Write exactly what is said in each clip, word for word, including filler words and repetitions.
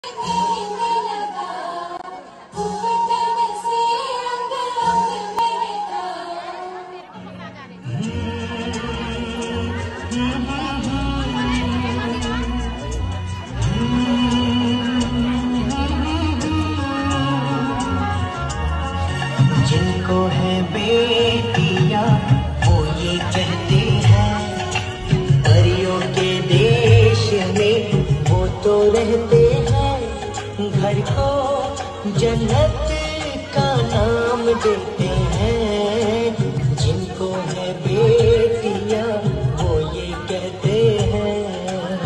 जिनको है बेटियां वो ये कहते हैं, परियों के देश में वो तो रहते हैं, घर को जन्नत का नाम देते हैं। जिनको है बेटियां वो ये कहते हैं,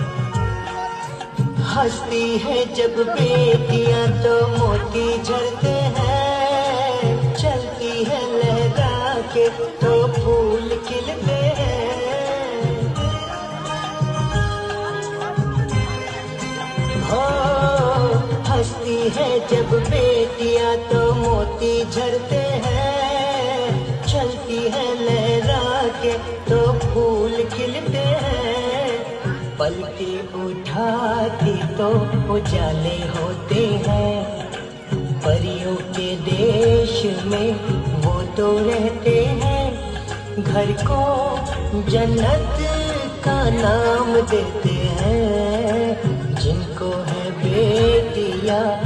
हंसती है जब बेटियां तो मोती झड़ते हैं, चलती है लहरा के तो फूल खिलते हैं। हो हंसती है जब बेटियां तो मोती झड़ते हैं, चलती है लहरा के तो फूल खिलते हैं। पलके उठाती तो उजाले होते हैं, परियों के देश में वो तो रहते हैं, घर को जन्नत का नाम देते हैं। जिनको है बेटियां